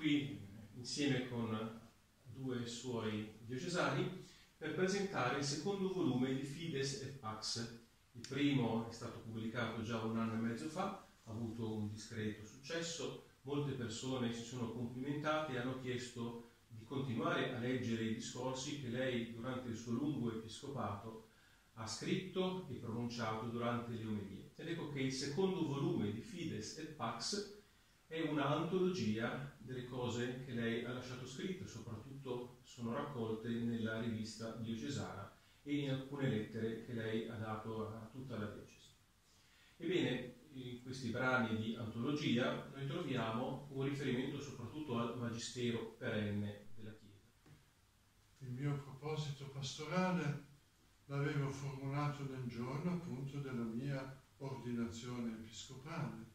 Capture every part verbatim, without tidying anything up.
qui insieme con due suoi diocesani per presentare il secondo volume di Fides et Pax. Il primo è stato pubblicato già un anno e mezzo fa, ha avuto un discreto successo, molte persone si sono complimentate e hanno chiesto di continuare a leggere i discorsi che lei durante il suo lungo episcopato ha scritto e pronunciato durante le omelie. Ed ecco che il secondo volume di Fides et Pax è una antologia delle cose che lei ha lasciato scritte, soprattutto sono raccolte nella rivista diocesana e in alcune lettere che lei ha dato a tutta la diocesi. Ebbene, in questi brani di antologia noi troviamo un riferimento soprattutto al magistero perenne della Chiesa. Il mio proposito pastorale l'avevo formulato nel giorno appunto della mia ordinazione episcopale,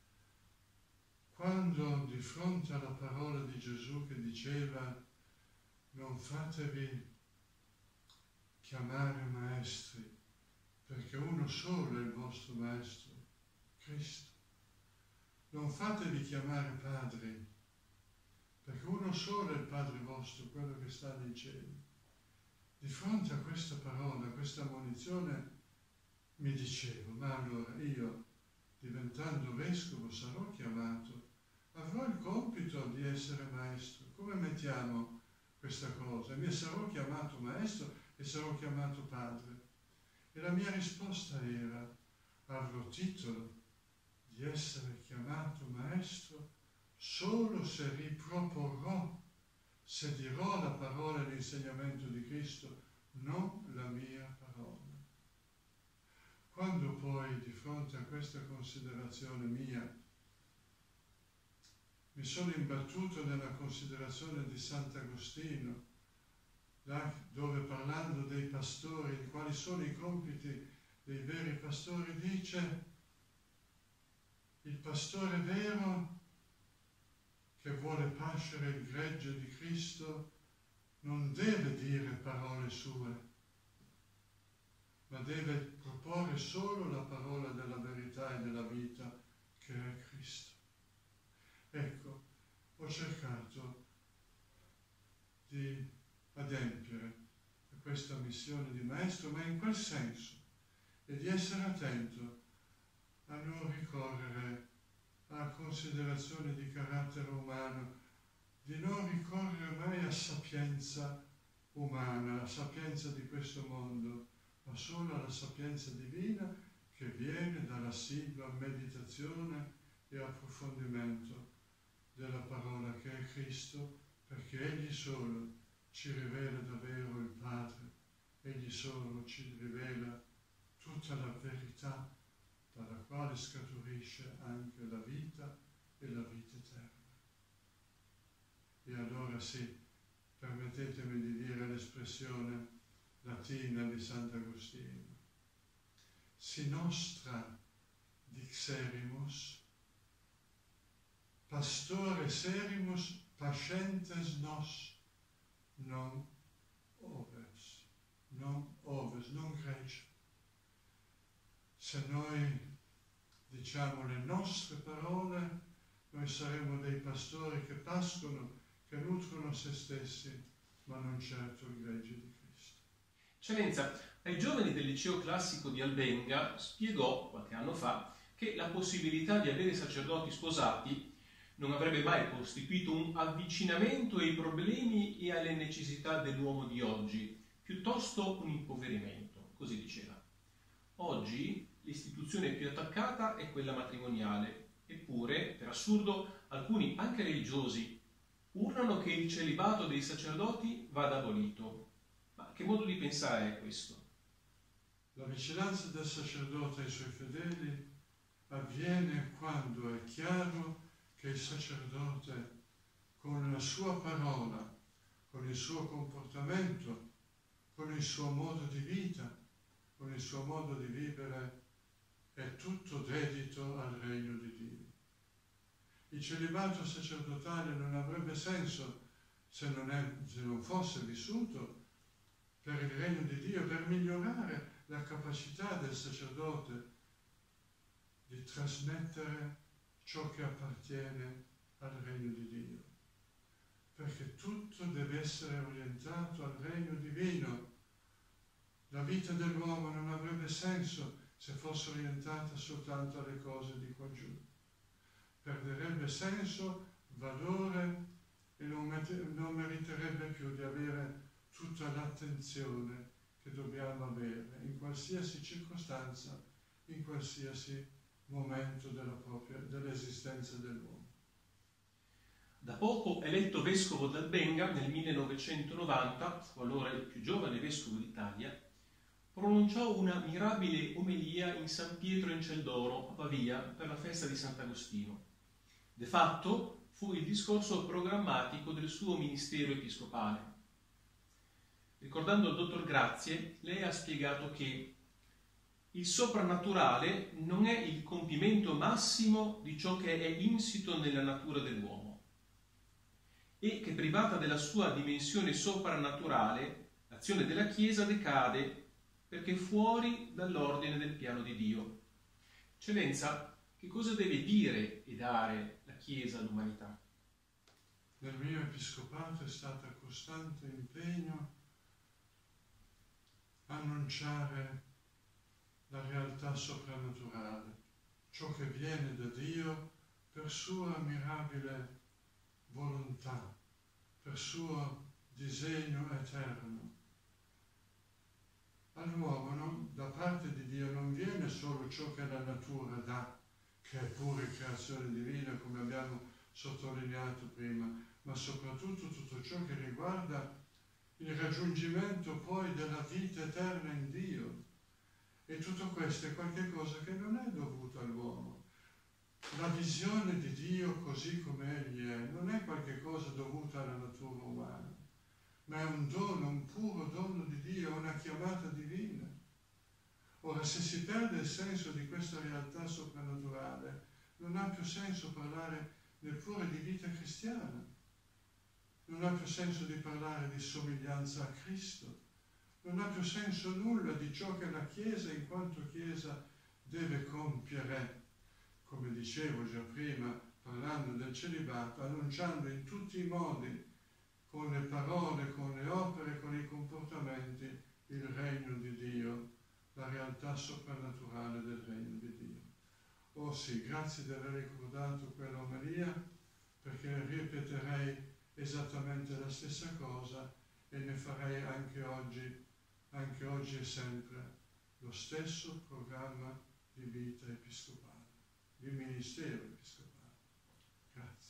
quando di fronte alla parola di Gesù che diceva non fatevi chiamare maestri, perché uno solo è il vostro maestro, Cristo. Non fatevi chiamare padri, perché uno solo è il Padre vostro, quello che sta nei cieli. Di fronte a questa parola, a questa ammonizione, mi dicevo, ma allora io, diventando vescovo, sarò chiamato, avrò il compito di essere maestro. Come mettiamo questa cosa? Mi sarò chiamato maestro e sarò chiamato padre. E la mia risposta era, avrò titolo di essere chiamato maestro solo se riproporrò, se dirò la parola e l'insegnamento di Cristo, non la mia parola. Quando poi di fronte a questa considerazione mia mi sono imbattuto nella considerazione di Sant'Agostino, là dove parlando dei pastori, di quali sono i compiti dei veri pastori, dice il pastore vero che vuole pascere il gregge di Cristo non deve dire parole sue, ma deve proporre solo la parola della verità e della vita che è Cristo. Ecco, ho cercato di adempiere a questa missione di maestro, ma in quel senso, e di essere attento a non ricorrere a considerazioni di carattere umano, di non ricorrere mai a sapienza umana, a sapienza di questo mondo, ma solo alla sapienza divina che viene dall'assidua meditazione e approfondimento della parola che è Cristo, perché Egli solo ci rivela davvero il Padre, Egli solo ci rivela tutta la verità dalla quale scaturisce anche la vita e la vita eterna. E allora sì, permettetemi di dire l'espressione latina di Sant'Agostino, si nostra dixerimus, pastore serimus pascentes nos, non oves, non oves, non grece. Se noi diciamo le nostre parole, noi saremo dei pastori che pascono, che nutrono se stessi, ma non certo il gregge di Cristo. Eccellenza, ai giovani del liceo classico di Albenga spiegò qualche anno fa che la possibilità di avere sacerdoti sposati non avrebbe mai costituito un avvicinamento ai problemi e alle necessità dell'uomo di oggi, piuttosto un impoverimento, così diceva. Oggi l'istituzione più attaccata è quella matrimoniale, eppure, per assurdo, alcuni, anche religiosi, urlano che il celibato dei sacerdoti vada abolito. Ma che modo di pensare è questo? La vicinanza del sacerdote ai suoi fedeli avviene quando è chiaro che il sacerdote, con la sua parola, con il suo comportamento, con il suo modo di vita, con il suo modo di vivere, è tutto dedito al regno di Dio. Il celibato sacerdotale non avrebbe senso se non, è, se non fosse vissuto per il regno di Dio, per migliorare la capacità del sacerdote di trasmettere ciò che appartiene al regno di Dio. perché tutto deve essere orientato al regno divino. La vita dell'uomo non avrebbe senso se fosse orientata soltanto alle cose di qua giù. Perderebbe senso, valore e non, non meriterebbe più di avere tutta l'attenzione che dobbiamo avere in qualsiasi circostanza, in qualsiasi momento della propria, dell'esistenza dell'uomo. Da poco eletto vescovo d'Albenga nel millenovecentonovanta, allora il più giovane vescovo d'Italia, pronunciò una mirabile omelia in San Pietro in Celdoro, a Pavia, per la festa di Sant'Agostino. De fatto fu il discorso programmatico del suo ministero episcopale. Ricordando il dottor Grazie, lei ha spiegato che il soprannaturale non è il compimento massimo di ciò che è insito nella natura dell'uomo e che, privata della sua dimensione soprannaturale, l'azione della Chiesa decade perché è fuori dall'ordine del piano di Dio. Eccellenza, che cosa deve dire e dare la Chiesa all'umanità? Nel mio episcopato è stato costante impegno a annunciare la realtà soprannaturale, ciò che viene da Dio per sua mirabile volontà, per suo disegno eterno. All'uomo non, da parte di Dio non viene solo ciò che la natura dà, che è pure creazione divina, come abbiamo sottolineato prima, ma soprattutto tutto ciò che riguarda il raggiungimento poi della vita eterna in Dio. E tutto questo è qualcosa che non è dovuto all'uomo. La visione di Dio così come Egli è non è qualcosa dovuto alla natura umana, ma è un dono, un puro dono di Dio, una chiamata divina. Ora, se si perde il senso di questa realtà soprannaturale, non ha più senso parlare neppure di vita cristiana, non ha più senso di parlare di somiglianza a Cristo, non ha più senso nulla di ciò che la Chiesa, in quanto Chiesa, deve compiere. Come dicevo già prima, parlando del celibato, annunciando in tutti i modi, con le parole, con le opere, con i comportamenti, il regno di Dio, la realtà soprannaturale del regno di Dio. Oh sì, grazie di aver ricordato quella omelia, perché ripeterei esattamente la stessa cosa e ne farei anche oggi, anche oggi e sempre, lo stesso programma di vita episcopale, di ministero episcopale. Grazie.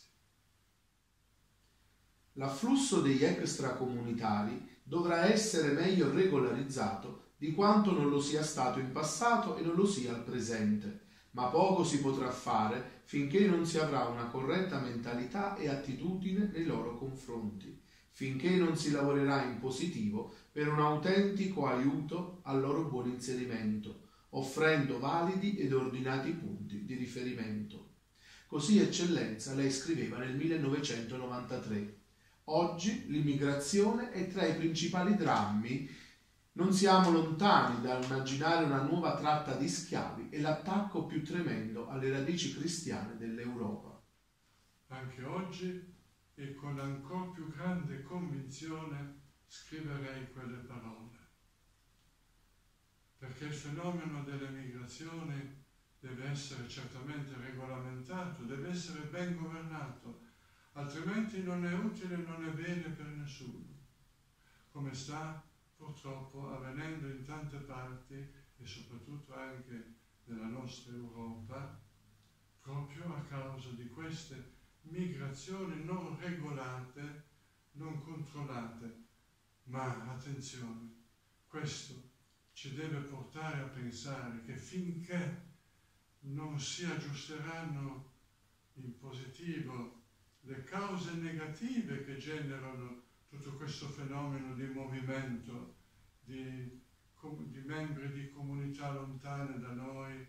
L'afflusso degli extracomunitari dovrà essere meglio regolarizzato di quanto non lo sia stato in passato e non lo sia al presente, ma poco si potrà fare finché non si avrà una corretta mentalità e attitudine nei loro confronti, finché non si lavorerà in positivo per un autentico aiuto al loro buon inserimento, offrendo validi ed ordinati punti di riferimento. Così, Eccellenza, lei scriveva nel millenovecentonovantatré. Oggi l'immigrazione è tra i principali drammi. Non siamo lontani da immaginare una nuova tratta di schiavi e l'attacco più tremendo alle radici cristiane dell'Europa. Anche oggi, e con ancora più grande convinzione, scriverei quelle parole. Perché il fenomeno delle migrazioni deve essere certamente regolamentato, deve essere ben governato, altrimenti non è utile, non è bene per nessuno, come sta purtroppo avvenendo in tante parti e soprattutto anche nella nostra Europa, proprio a causa di queste migrazioni non regolate, non controllate. Ma attenzione, questo ci deve portare a pensare che finché non si aggiusteranno in positivo le cause negative che generano tutto questo fenomeno di movimento, di, di membri di comunità lontane da noi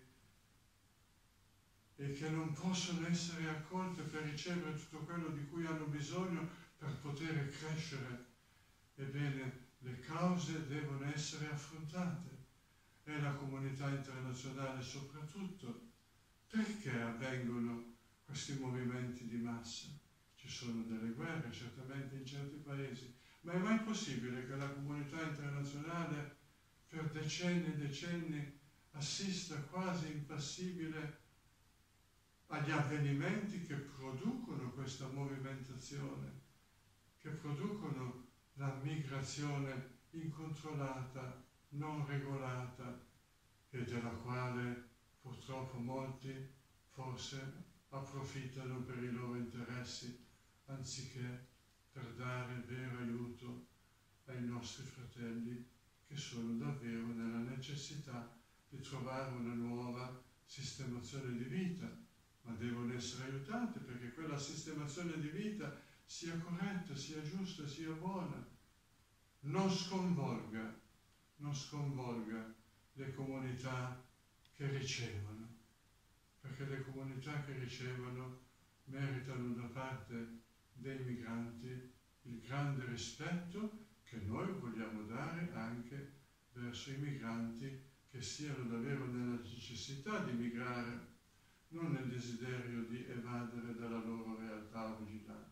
e che non possono essere accolte per ricevere tutto quello di cui hanno bisogno per poter crescere. Ebbene, le cause devono essere affrontate e la comunità internazionale soprattutto. Perché avvengono questi movimenti di massa? Ci ci sono delle guerre certamente in certi paesi, ma è mai possibile che la comunità internazionale per decenni e decenni assista quasi impassibile agli avvenimenti che producono questa movimentazione, che producono la migrazione incontrollata, non regolata, e della quale purtroppo molti forse approfittano per i loro interessi, anziché per dare vero aiuto ai nostri fratelli che sono davvero nella necessità di trovare una nuova sistemazione di vita, ma devono essere aiutati perché quella sistemazione di vita sia corretta, sia giusta, sia buona, non sconvolga, non sconvolga le comunità che ricevono, perché le comunità che ricevono meritano da parte dei migranti il grande rispetto che noi vogliamo dare anche verso i migranti che siano davvero nella necessità di migrare, non nel desiderio di evadere dalla loro realtà originaria.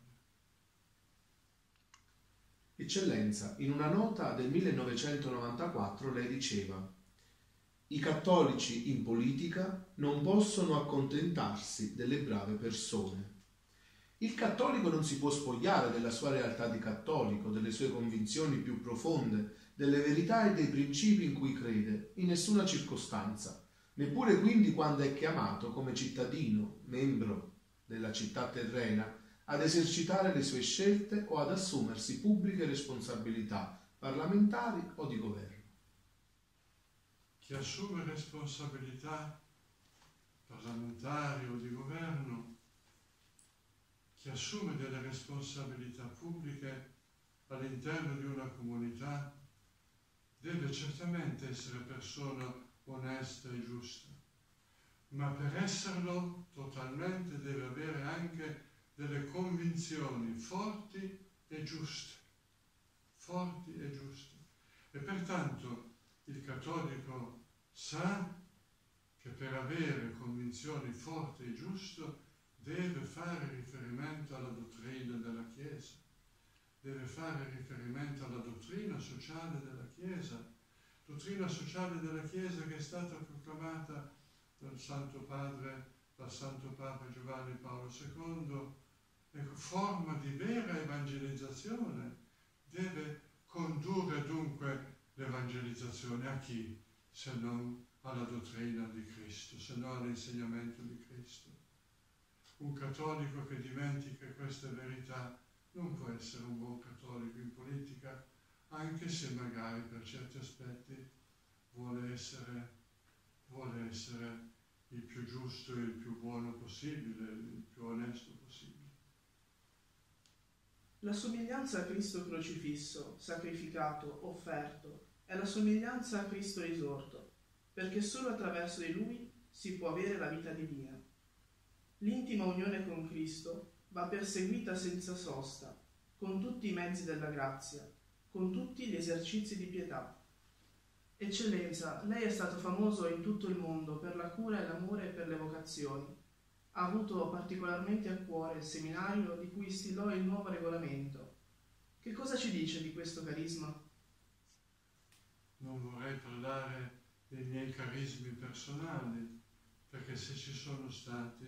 Eccellenza, in una nota del millenovecentonovantaquattro lei diceva: i cattolici in politica non possono accontentarsi delle brave persone. Il cattolico non si può spogliare della sua realtà di cattolico, delle sue convinzioni più profonde, delle verità e dei principi in cui crede, in nessuna circostanza, neppure quindi quando è chiamato come cittadino, membro della città terrena, ad esercitare le sue scelte o ad assumersi pubbliche responsabilità parlamentari o di governo. Chi assume responsabilità parlamentari o di governo, chi assume delle responsabilità pubbliche all'interno di una comunità, deve certamente essere persona onesta e giusta, ma per esserlo totalmente deve avere anche delle convinzioni forti e giuste, forti e giuste. E pertanto il cattolico sa che per avere convinzioni forti e giuste deve fare riferimento alla dottrina della Chiesa, deve fare riferimento alla dottrina sociale della Chiesa, dottrina sociale della Chiesa che è stata proclamata dal Santo Padre, dal Santo Papa Giovanni Paolo secondo, ecco, forma di vera evangelizzazione, deve condurre dunque l'evangelizzazione a chi? Se non alla dottrina di Cristo, se non all'insegnamento di Cristo. Un cattolico che dimentica queste verità non può essere un buon cattolico in politica, anche se magari per certi aspetti vuole essere, vuole essere il più giusto e il più buono possibile, il più onesto possibile. La somiglianza a Cristo crocifisso, sacrificato, offerto, è la somiglianza a Cristo risorto, perché solo attraverso di Lui si può avere la vita divina. L'intima unione con Cristo va perseguita senza sosta, con tutti i mezzi della grazia, con tutti gli esercizi di pietà. Eccellenza, lei è stato famoso in tutto il mondo per la cura e l'amore per le vocazioni. Ha avuto particolarmente a cuore il seminario di cui stilò il nuovo regolamento. Che cosa ci dice di questo carisma? Non vorrei parlare dei miei carismi personali, perché se ci sono stati,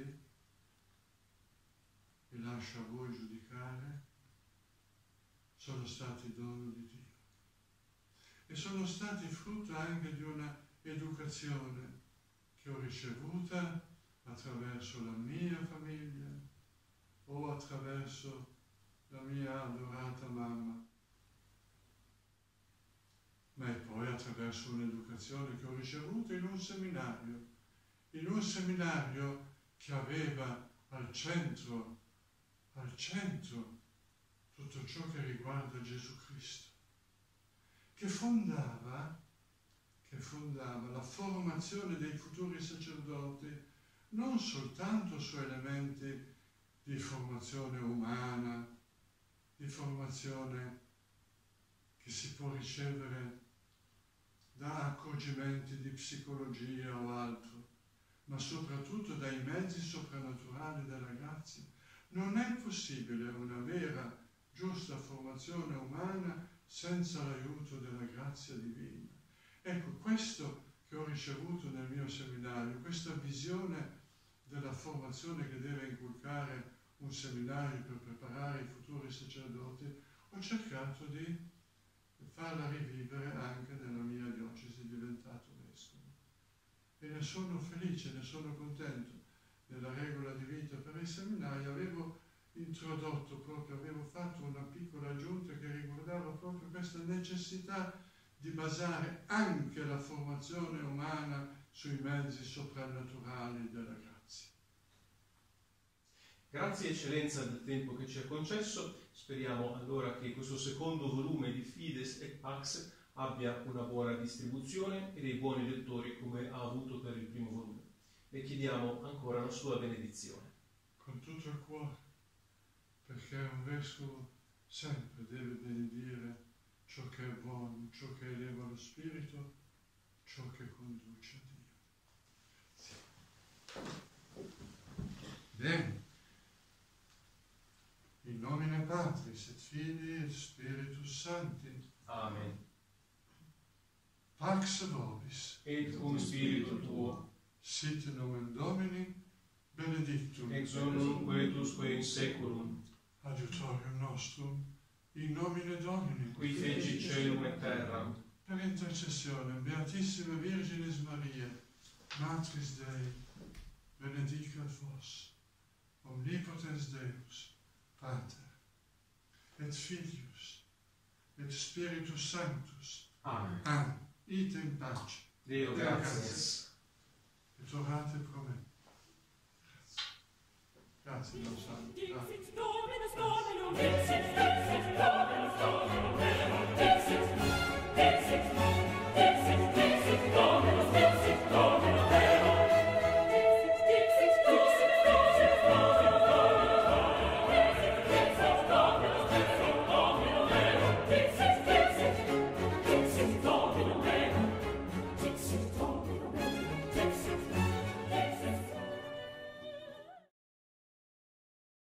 e lascio a voi giudicare, sono stati dono di Dio. E sono stati frutto anche di una educazione che ho ricevuta attraverso la mia famiglia o attraverso la mia adorata mamma, ma poi attraverso un'educazione che ho ricevuto in un seminario, in un seminario che aveva al centro, al centro tutto ciò che riguarda Gesù Cristo, che fondava, che fondava la formazione dei futuri sacerdoti non soltanto su elementi di formazione umana, di formazione che si può ricevere da accorgimenti di psicologia o altro, ma soprattutto dai mezzi soprannaturali della grazia, Non è possibile una vera, giusta formazione umana senza l'aiuto della grazia divina. Ecco, questo che ho ricevuto nel mio seminario, questa visione della formazione che deve inculcare un seminario per preparare i futuri sacerdoti, ho cercato di farla rivivere anche nella mia diocesi diventato vescovo. E ne sono felice, ne sono contento. Nella regola di vita per i seminari avevo introdotto proprio, avevo fatto una piccola aggiunta che riguardava proprio questa necessità di basare anche la formazione umana sui mezzi soprannaturali della grazia. Grazie eccellenza del tempo che ci ha concesso, speriamo allora che questo secondo volume di Fides et Pax abbia una buona distribuzione e dei buoni lettori come ha avuto per il primo volume. Le chiediamo ancora la sua benedizione. Con tutto il cuore, perché un vescovo sempre deve benedire ciò che è buono, ciò che eleva lo spirito, ciò che conduce a Dio. Bene. In nomine Patris et Filii et Spiritus Sancti. Amen. Pax vobis. Et cum spiritu tuo. Sit nomen Domini, benedictum. Ex nunc coetusque in seculum. Adiutorium nostrum, in nomine Domini. Qui feci celum et terram. Per intercessione Beatissima Virginis Maria, Matris Dei, benedicat vos, omnipotens Deus, Pater, et Filius, et Spiritus Sanctus. Amen. Amen. Ite in pace. Deo gratias. Et orate pro me. Grazie. Grazie, Don Santo. Grazie.